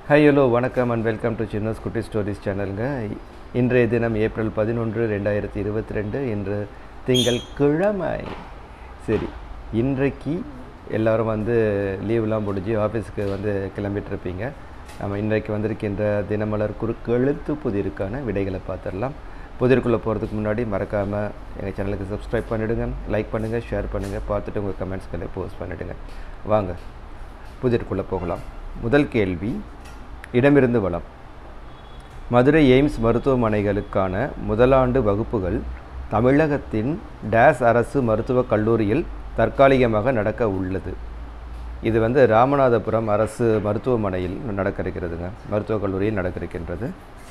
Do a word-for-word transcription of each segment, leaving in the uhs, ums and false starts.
Hi, hello, வணக்கம் and welcome to Chinna's Kutti Stories channel. இன்றைய தினம் ஏப்ரல் பதினொன்று இரண்டாயிரத்து இருபத்தி இரண்டு இன்று திங்கள் கிழமை. சரி, இன்றைக்கு எல்லாரும் வந்து லீவ்லாம் முடிஞ்சு ஆஃபீஸ்க்கு வந்து கிளம்பிட்டு இருப்பீங்க. நம்ம இன்றைக்கு வந்திருக்கின்ற தினமலர் குறுக்கு எழுத்து புதிருக்கான விடைகளை பார்த்துடலாம். புதிருக்குள்ளே போகிறதுக்கு முன்னாடி மறக்காமல் எங்கள் சேனலுக்கு சப்ஸ்கிரைப் பண்ணிவிடுங்க, லைக் பண்ணுங்கள், ஷேர் பண்ணுங்கள், பார்த்துட்டு உங்கள் கமெண்ட்ஸ்களை போஸ்ட் பண்ணிவிடுங்க. வாங்க புதிருக்குள்ளே போகலாம். முதல் கேள்வி, இடமிருந்து வளம். மதுரை எய்ம்ஸ் மருத்துவமனைகளுக்கான முதலாண்டு வகுப்புகள் தமிழகத்தின் டேஸ் அரசு மருத்துவக் கல்லூரியில் தற்காலிகமாக நடக்க உள்ளது. இது வந்து ராமநாதபுரம் அரசு மருத்துவமனையில் நடக்க இருக்கிறதுங்க. மருத்துவக் கல்லூரியில் நடக்க இருக்கின்றது.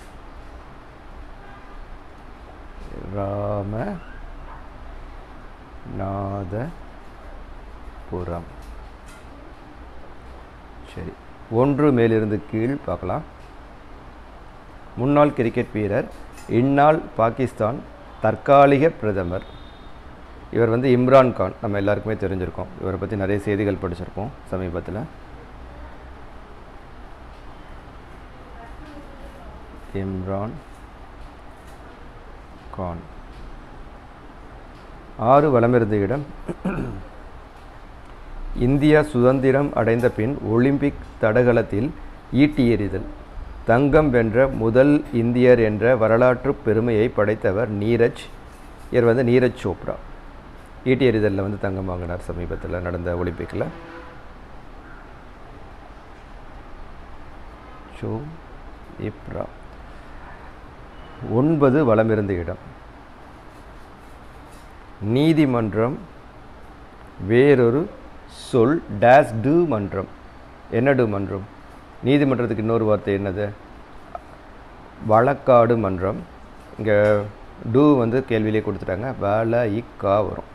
ராமநாதபுரம். சரி, ஒன்று மேலிருந்து கீழ் பார்க்கலாம். முன்னாள் கிரிக்கெட் வீரர், இந்நாள் பாகிஸ்தான் தற்காலிக பிரதமர். இவர் வந்து இம்ரான் கான். நம்ம எல்லாருக்குமே தெரிஞ்சிருக்கோம். இவரை பற்றி நிறைய செய்திகள் படிச்சிருக்கோம் சமீபத்தில். இம்ரான் கான். ஆறு வலமிருந்த இடம். இந்தியா சுதந்திரம் அடைந்த பின் ஒலிம்பிக் தடகளத்தில் ஈட்டி எறிதல் தங்கம் வென்ற முதல் இந்தியர் என்ற வரலாற்று பெருமையை படைத்தவர் நீரஜ். இவர் வந்து நீரஜ் சோப்ரா. ஈட்டி எறிதலில் வந்து தங்கம் வாங்கினார் சமீபத்தில் நடந்த ஒலிம்பிக்கில். சோப்ரா. ஒன்பது வலமிருந்த இடம். நீதிமன்றம் வேறொரு சொல் டேஸ் டு மன்றம். என்ன டு மன்றம்? நீதிமன்றத்துக்கு இன்னொரு வார்த்தை என்னது? வழக்காடு மன்றம். இங்கே டூ வந்து கேள்வியிலே கொடுத்துட்டாங்க. வல இக்கா வரும்.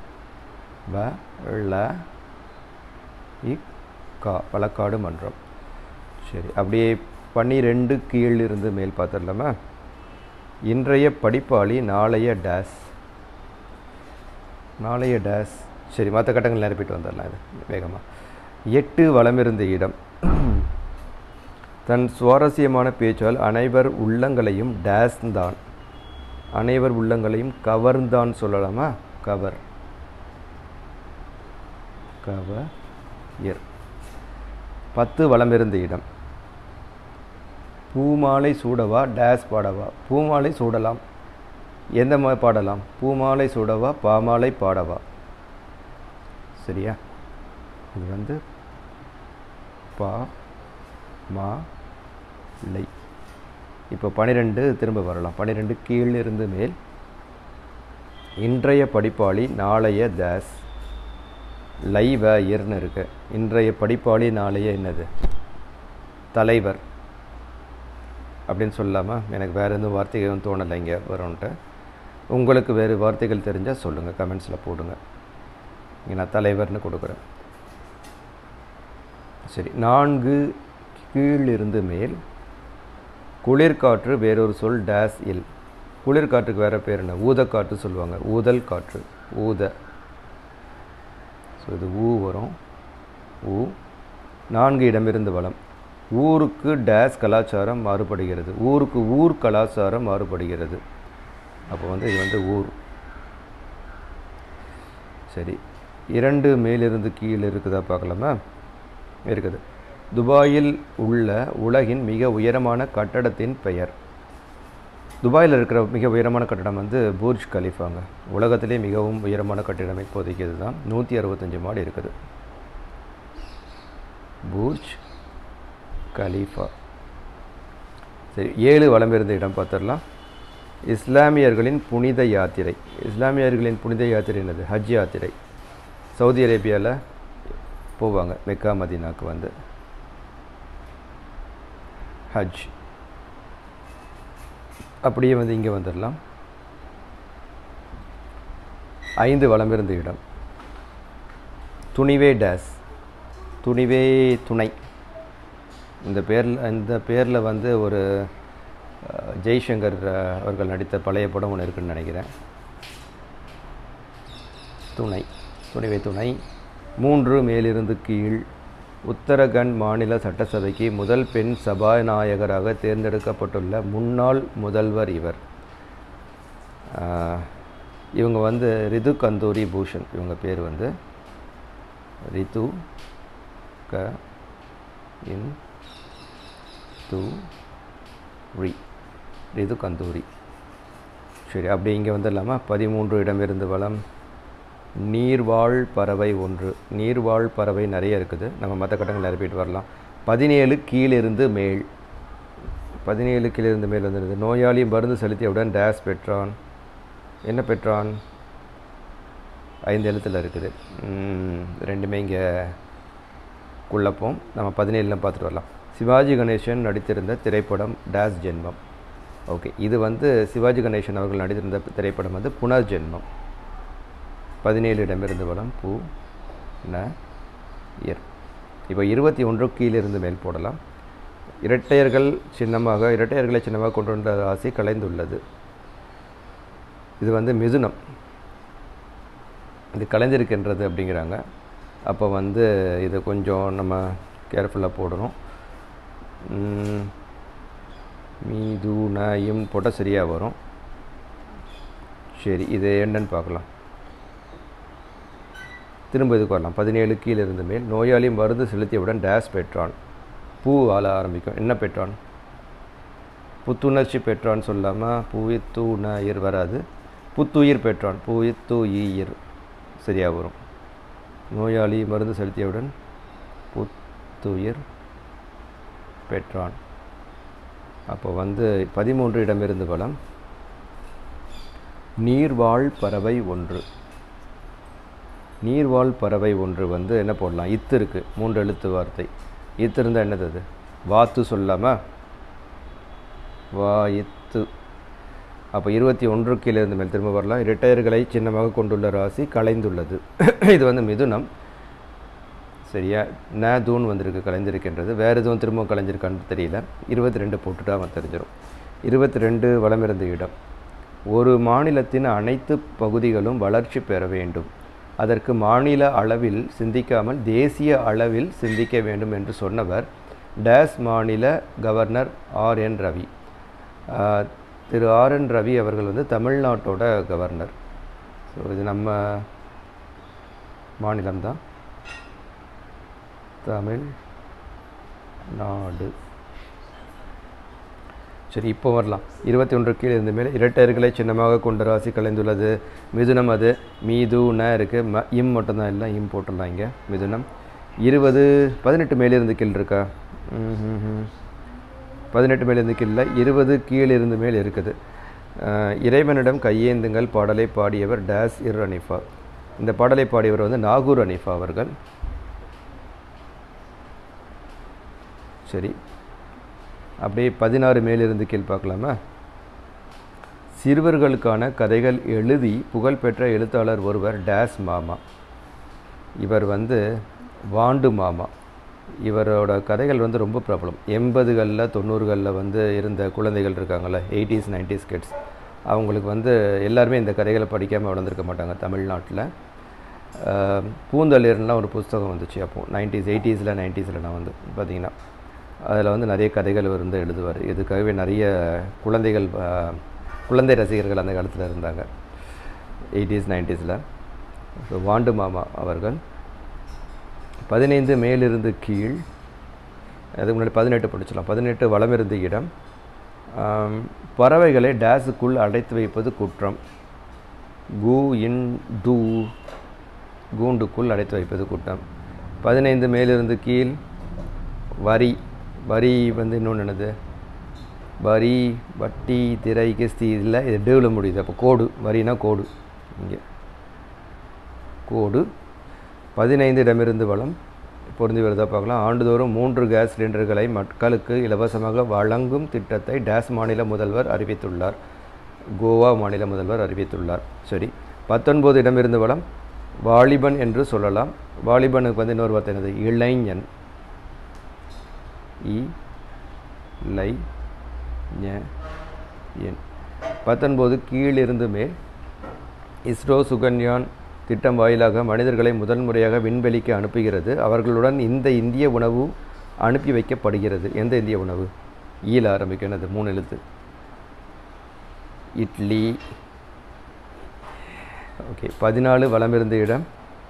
வல இக்கா வழக்காடு மன்றம். சரி, அப்படியே பன்னிரெண்டு கீழ் இருந்து மேல் பார்த்துடலாமா? இன்றைய படிப்பாளி நாளைய டேஸ். நாளைய டேஸ். சரி, மற்ற கட்டங்கள் நிரப்பிட்டு வந்துடலாம் இது வேகமாக. எட்டு வலமிருந்த இடம். தன் சுவாரஸ்யமான பேச்சால் அனைவர் உள்ளங்களையும் டேஸ் தான். அனைவர் உள்ளங்களையும் கவர்ந்தான் சொல்லலாமா? கவர். கவர். பத்து வலமிருந்த இடம். பூமாலை சூடவா டேஸ் பாடவா? பூமாலை சூடலாம். எந்த மாதிரி பாடலாம்? பூமாலை சூடவா பாமாலை பாடவா? சரியா? இது வந்து பா மா லை. இப்போ பன்னிரெண்டு திரும்ப வரலாம். பன்னிரெண்டு கீழ் இருந்து மேல். இன்றைய படிப்பாளி நாளைய டேஸ். லைவ இயர்னு இருக்கு. இன்றைய படிப்பாளி நாளைய என்னது? தலைவர் அப்படின்னு சொல்லலாமா? எனக்கு வேறு எதுவும் வார்த்தைகளும் தோணலை இங்கே வரும்ன்ட்டு. உங்களுக்கு வேறு வார்த்தைகள் தெரிஞ்சால் சொல்லுங்கள், கமெண்ட்ஸில் போடுங்க. இங்கே நான் தலைவர்னு கொடுக்குறேன். சரி, நான்கு கீழிருந்து மேல். குளிர்காற்று வேறொரு சொல் டேஸ் இல். குளிர்காற்றுக்கு வேறு பேர் என்ன? ஊதக்காற்று சொல்லுவாங்க. ஊதல் காற்று. ஊத. ஸோ இது ஊ வரும். ஊ. நான்கு இடமிருந்து வளம். ஊருக்கு டேஸ் கலாச்சாரம் மாறுபடுகிறது. ஊருக்கு ஊர் கலாச்சாரம் மாறுபடுகிறது. அப்போ வந்து இது வந்து ஊர். சரி, இரண்டு மேலிருந்து கீழ் இருக்குதா பார்க்கலாமா? இருக்குது. துபாயில் உள்ள உலகின் மிக உயரமான கட்டடத்தின் பெயர். துபாயில் இருக்கிற மிக உயரமான கட்டடம் வந்து பூர்ஜ் கலீஃபாங்க. உலகத்திலே மிகவும் உயரமான கட்டிடம் இப்போதைக்கு இதுதான். நூற்றி அறுபத்தஞ்சு மாடி இருக்குது. பூர்ஜ் கலீஃபா. சரி, ஏழு வலமிருந்த இடம் பார்த்துடலாம். இஸ்லாமியர்களின் புனித யாத்திரை. இஸ்லாமியர்களின் புனித யாத்திரை என்னது? ஹஜ் யாத்திரை. சவுதி அரேபியாவில் போவாங்க, மெக்கா மதீனாக்கு வந்து ஹஜ். அப்படியே வந்து இங்கே வந்துடலாம். ஐந்து வலமிருந்த இடம். துணிவே டேஸ். துணிவே துணை. இந்த பேரில் இந்த பேரில் வந்து ஒரு ஜெய்சங்கர் அவர்கள் நடித்த பழைய படம் ஒன்று இருக்குன்னு நினைக்கிறேன். துணை. துணிவை துணை. மூன்று மேலிருந்து கீழ். உத்தரகண்ட் மாநில சட்டசபைக்கு முதல் பெண் சபாநாயகராக தேர்ந்தெடுக்கப்பட்டுள்ள முன்னாள் முதல்வர் இவர். இவங்க வந்து ரிது கந்தூரி பூஷன். இவங்க பேர் வந்து ரிது க இன் து ரி ரிது கந்தூரி. சரி, அப்படி இங்கே வந்துடலாமா? பதிமூன்று இடமிருந்து வளம். நீர்வாழ் பறவை ஒன்று. நீர்வாழ் பறவை நிறைய இருக்குது, நம்ம மற்ற கட்டங்கள் நிரப்பிட்டு வரலாம். பதினேழு கீழிருந்து மேல். பதினேழு கீழிருந்து மேல் வந்துடுது. நோயாளி மருந்து செலுத்தியவுடன் டேஸ் பெற்றான். என்ன பெற்றான்? ஐந்து எழுத்தில் இருக்குது. ரெண்டுமே இங்கே குழப்பம். நம்ம பதினேழில் பார்த்துட்டு வரலாம். சிவாஜி கணேசன் நடித்திருந்த திரைப்படம் டேஸ் ஜென்மம். ஓகே, இது வந்து சிவாஜி கணேசன் அவர்கள் நடித்திருந்த திரைப்படம் வந்து புனர்ஜென்மம். பதினேழு இடமிருந்து வளம். பூ ந இயர். இப்போ இருபத்தி ஒன்று கீழிருந்து மேல் போடலாம். இரட்டையர்கள் சின்னமாக இரட்டையர்களை சின்னமாக கொண்டு வந்த ராசி கலைந்துள்ளது. இது வந்து மிதுனம். இது கலைஞ்சிருக்கின்றது அப்படிங்கிறாங்க. அப்போ வந்து இது கொஞ்சம் நம்ம கேர்ஃபுல்லாக போடணும். மீது நயும் போட்டால் சரியாக வரும். சரி, இது என்னன்னு பார்க்கலாம். திரும்ப இதுக்கு வரலாம். பதினேழு கீழிருந்து மேல். நோயாளி மருந்து செலுத்தியவுடன் டேஸ் பெற்றான். பூ ஆள ஆரம்பிக்கும். என்ன பெற்றான்? புத்துணர்ச்சி பெற்றான்னு சொல்லாமல் புவித்துணர் வராது. புத்துயிர் பெற்றான். புவித்துயிர் சரியாக வரும். நோயாளி மருந்து செலுத்தியவுடன் புத்துயிர் பெற்றான். அப்போ வந்து பதிமூன்று இடமிருந்து வளம். நீர்வாழ் பறவை ஒன்று. நீர்வாழ் பறவை ஒன்று வந்து என்ன போடலாம்? இத்து இருக்குது, மூன்று எழுத்து வார்த்தை. இத்து இருந்தால் என்னது? அது வாத்து சொல்லாமல் வா இத்து. அப்போ இருபத்தி ஒன்று கீழிருந்து மேல் திரும்ப வரலாம். இரட்டையர்களை சின்னமாக கொண்டுள்ள ராசி கலைந்துள்ளது. இது வந்து மிதுனம். சரியா? ந தூன் வந்திருக்கு, கலைஞ்சிருக்கின்றது. வேறு எதுவும் திரும்ப கலைஞ்சிருக்கான்னு தெரியல. இருபத்தி ரெண்டு போட்டுட்டா அவன் தெரிஞ்சிடும். இருபத்தி ரெண்டு வளமிருந்த இடம். ஒரு மாநிலத்தின் அனைத்து பகுதிகளும் வளர்ச்சி பெற வேண்டும். அதற்கு மாநில அளவில் சிந்திக்காமல் தேசிய அளவில் சிந்திக்க வேண்டும் என்று சொன்னவர் டேஸ் மாநில கவர்னர் ஆர் என் ரவி. திரு ஆர் என் ரவி அவர்கள் வந்து தமிழ்நாட்டோட கவர்னர். ஸோ இது நம்ம மாநிலம்தான், தமிழ்நாடு. சரி, இப்போ வரலாம். இருபத்தி ஒன்று கீழே இருந்து மேலே. இரட்டையர்களை சின்னமாக கொண்ட ராசி கலைந்துள்ளது. மிதுனம். அது மீது ந இருக்குது. ம இம் மட்டும்தான் இல்லை, இம் போட்டுடலாம் இங்கே. மிதுனம். இருபது பதினெட்டு மேலிருந்து கீழ் இருக்கா? ம் பதினெட்டு மேலிருந்து கீழே. இருபது கீழிருந்து மேல் இருக்குது. இறைவனிடம் கையேந்துங்கள் பாடலை பாடியவர் டேஸ் இர் அனிஃபா. இந்த பாடலை பாடியவர் வந்து நாகூர் அனிஃபா அவர்கள். சரி, அப்படியே பதினாறு மேலிருந்து கீழ் பார்க்கலாமா? சிறுவர்களுக்கான கதைகள் எழுதி புகழ்பெற்ற எழுத்தாளர் ஒருவர் டேஸ் மாமா. இவர் வந்து வாண்டு மாமா. இவரோட கதைகள் வந்து ரொம்ப பிரபலம். எண்பதுகளில் தொண்ணூறுகளில் வந்து இருந்த குழந்தைகள் இருக்காங்கள்ல, எயிட்டிஸ் நைன்டிஸ் கிட்ஸ், அவங்களுக்கு வந்து எல்லாருமே இந்த கதைகளை படிக்காமல் வளர்ந்துருக்க மாட்டாங்க தமிழ்நாட்டில். பூந்தளிர்லாம் ஒரு புஸ்தகம் வந்துச்சு அப்போது நைன்டிஸ் எயிட்டிஸில் நைன்டிஸில். நான் வந்து பார்த்திங்கன்னா அதில் வந்து நிறைய கதைகள் வந்து எழுதுவார். இதுக்காகவே நிறைய குழந்தைகள் குழந்தை ரசிகர்கள் அந்த காலத்தில் இருந்தாங்க, எயிட்டிஸ் நைன்டிஸில். ஸோ வாண்டு மாமா அவர்கள். பதினைந்து மேலிருந்து கீழ். அதுக்கு முன்னாடி பதினெட்டு படிச்சலாம். பதினெட்டு வளமிருந்து இடம். பறவைகளை டேஸுக்குள் அடைத்து வைப்பது குற்றம். கு இன் டு கூண்டுக்குள் அடைத்து வைப்பது குற்றம். பதினைந்து மேலிருந்து கீழ். வரி. வரி வந்து இன்னொன்று என்னது? வரி, வட்டி, திரை, கிஸ்தி. இல்லை, இது டேவில் முடியுது. அப்போ கோடு. வரினா கோடு. இங்கே கோடு. பதினைந்து இடமிருந்து வளம். பொருந்தி வருதா பார்க்கலாம். ஆண்டுதோறும் மூன்று கேஸ் சிலிண்டர்களை மக்களுக்கு இலவசமாக வழங்கும் திட்டத்தை டேஸ் மாநில முதல்வர் அறிவித்துள்ளார். கோவா மாநில முதல்வர் அறிவித்துள்ளார். சரி, பத்தொன்பது இடமிருந்து வளம். வாலிபன் என்று சொல்லலாம். வாலிபனுக்கு வந்து இன்னொரு வார்த்தை என்னது? இளைஞன். இ லை என். பத்தொன்பது கீழிருந்து மேல். இஸ்ரோ சுகன்யான் திட்டம் வாயிலாக மனிதர்களை முதல் முறையாக விண்வெளிக்கு அனுப்புகிறது. அவர்களுடன் இந்த இந்திய உணவு அனுப்பி வைக்கப்படுகிறது. எந்த இந்திய உணவு? ஈல ஆரம்பிக்கிறது, மூணு எழுத்து. இட்லி. ஓகே. பதினாலு வலமிருந்த இடம்.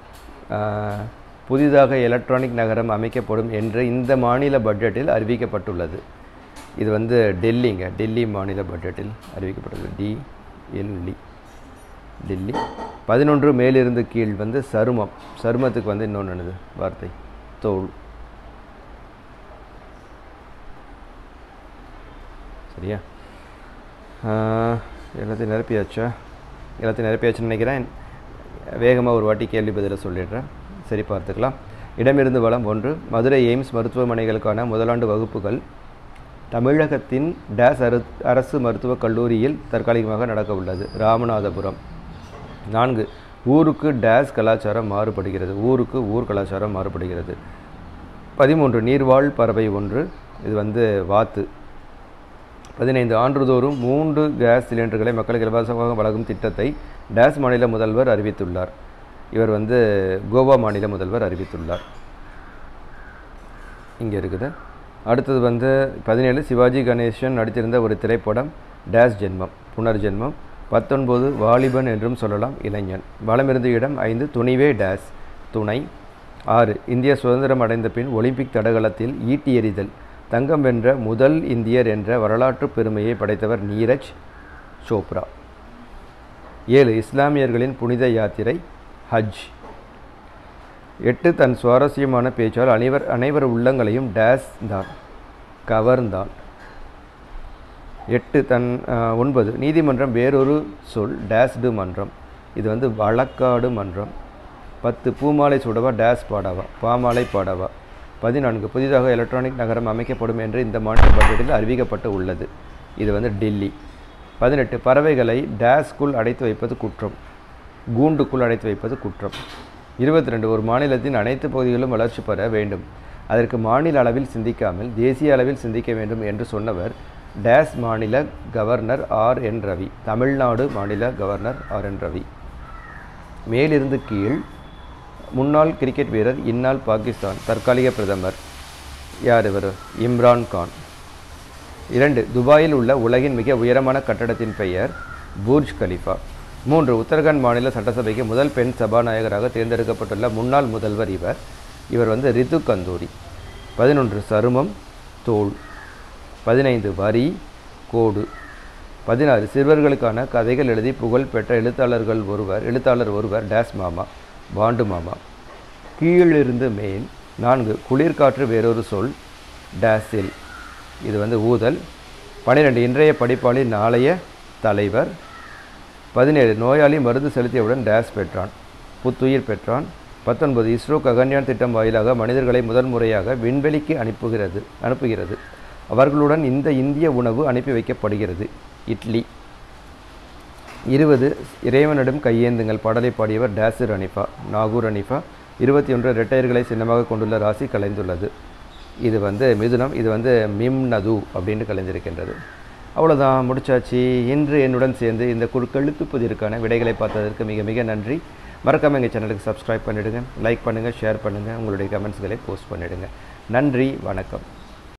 புதிதாக எலக்ட்ரானிக் நகரம் அமைக்கப்படும் என்று இந்த மாநில பட்ஜெட்டில் அறிவிக்கப்பட்டுள்ளது. இது வந்து டெல்லிங்க, டெல்லி மாநில பட்ஜெட்டில் அறிவிக்கப்பட்டுள்ளது. D L E Delhi. பதினொன்று மேலிருந்து கீழ் வந்து சருமம். சருமத்துக்கு வந்து இன்னொன்று என்னது வார்த்தை? தோல். சரியா? எல்லாத்தையும் நிரப்பியாச்சா? எல்லாத்தையும் நிரப்பியாச்சுன்னு நினைக்கிறேன். வேகமாக ஒரு வாட்டி கேள்வி பதிலை சொல்லிடுறேன், சரி பார்த்துக்கலாம். இடமிருந்து வளம் ஒன்று. மதுரை எய்ம்ஸ் மருத்துவமனைகளுக்கான முதலாண்டு வகுப்புகள் தமிழகத்தின் டேஸ் அரு அரசு மருத்துவக் கல்லூரியில் தற்காலிகமாக நடக்க உள்ளது. ராமநாதபுரம். நான்கு. ஊருக்கு டேஸ் கலாச்சாரம் மாறுபடுகிறது. ஊருக்கு ஊர் கலாச்சாரம் மாறுபடுகிறது. பதிமூன்று. நீர்வாழ் பறவை ஒன்று. இது வந்து வாத்து. பதினைந்து. ஆண்டுதோறும் மூன்று கேஸ் சிலிண்டர்களை மக்களுக்கு இலவசமாக வழங்கும் திட்டத்தை டேஸ் மாநில முதல்வர் அறிவித்துள்ளார். இவர் வந்து கோவா மாநில முதல்வர் அறிவித்துள்ளார். இங்கே இருக்குது. அடுத்தது வந்து பதினேழு. சிவாஜி கணேசன் நடித்திருந்த ஒரு திரைப்படம் டேஸ் ஜென்மம், புனர்ஜென்மம். பத்தொன்பது. வாலிபன் என்றும் சொல்லலாம், இளைஞன். வலமிருந்த இடம் ஐந்து. துணிவே டேஸ், துணை. ஆறு. இந்திய சுதந்திரம் அடைந்த பின் ஒலிம்பிக் தடகளத்தில் ஈட்டி எறிதல் தங்கம் வென்ற முதல் இந்தியர் என்ற வரலாற்று பெருமையை படைத்தவர் நீரஜ் சோப்ரா. ஏழு. இஸ்லாமியர்களின் புனித யாத்திரை ஹஜ். எட்டு. தன் சுவாரஸ்யமான பேச்சால் அனைவர் அனைவர் உள்ளங்களையும் டேஸ் தான் கவர்ந்தான். எட்டு. தன் ஒன்பது. நீதிமன்றம் வேறொரு சொல் டேஸ்டு மன்றம். இது வந்து வழக்காடு மன்றம். பத்து. பூமாலை சுடவா டேஸ் பாடவா, பாமாலை பாடவா. பதினான்கு. புதிதாக எலக்ட்ரானிக் நகரம் அமைக்கப்படும் என்று இந்த மாநில பட்ஜெட்டில் அறிவிக்கப்பட்டு உள்ளது. இது வந்து டெல்லி. பதினெட்டு. பறவைகளை டேஸ்குள் அடைத்து வைப்பது குற்றம், கூண்டுக்குள் அடைத்து வைப்பது குற்றம். இருபத்தி ரெண்டு. ஒரு மாநிலத்தின் அனைத்து பகுதிகளும் வளர்ச்சி பெற வேண்டும், அதற்கு மாநில அளவில் சிந்திக்காமல் தேசிய அளவில் சிந்திக்க வேண்டும் என்று சொன்னவர் டேஸ் மாநில governor R N Ravi. Tamil Nadu மாநில கவர்னர் ஆர் என் ரவி. மேலிருந்து கீழ். முன்னாள் கிரிக்கெட் வீரர், இந்நாள் பாகிஸ்தான் தற்காலிக பிரதமர் யார் இவர்? இம்ரான் கான். இரண்டு. துபாயில் உள்ள உலகின் மிக உயரமான கட்டடத்தின் பெயர் புர்ஜ் கலிஃபா. மூன்று. உத்தரகாண்ட் மாநில சட்டசபைக்கு முதல் பெண் சபாநாயகராக தேர்ந்தெடுக்கப்பட்டுள்ள முன்னாள் முதல்வர் இவர். இவர் வந்து ரிது கந்தூரி. பதினொன்று. சருமம், தோல். பதினைந்து. வரி, கோடு. பதினாறு. சிறுவர்களுக்கான கதைகள் எழுதி புகழ் பெற்ற எழுத்தாளர்கள் ஒருவர் எழுத்தாளர் ஒருவர் டேஸ் மாமா, பாண்டு மாமா. கீழிருந்து மேல். நான்கு. குளிர்காற்று வேறொரு சொல் டேஸில். இது வந்து ஊதல். பன்னிரெண்டு. இன்றைய படிப்பாளி நாளைய தலைவர். பதினேழு. நோயாளி மருந்து செலுத்தியவுடன் டேஸ் பெற்றான், புத்துயிர் பெற்றான். பத்தொன்பது. இஸ்ரோ ககன்யான் திட்டம் வாயிலாக மனிதர்களை முதல் முறையாக விண்வெளிக்கு அனுப்புகிறது அனுப்புகிறது அவர்களுடன் இந்த இந்திய உணவு அனுப்பி வைக்கப்படுகிறது, இட்லி. இருபது. இறைவனிடம் கையேந்துங்கள் பாடலை பாடியவர் டேசர் அனிஃபா, நாகூர் அனிஃபா. இருபத்தி ஒன்று. ரெட்டையர்களை சின்னமாக கொண்டுள்ள ராசி கலைந்துள்ளது. இது வந்து மிதுனம். இது வந்து மிம் நது அப்படின்னு கலைந்திருக்கின்றது. அவ்வளோதான், முடிச்சாச்சு. இன்று என்னுடன் சேர்ந்து இந்த குறுக்கெழுத்து புதிருக்கான விடைகளை பார்த்ததற்கு மிக மிக நன்றி. மறக்காமல் எங்கள் சேனலுக்கு சப்ஸ்கிரைப் பண்ணிவிடுங்க, லைக் பண்ணுங்கள், ஷேர் பண்ணுங்கள், உங்களுடைய கமெண்ட்ஸ்களை போஸ்ட் பண்ணிவிடுங்க. நன்றி, வணக்கம்.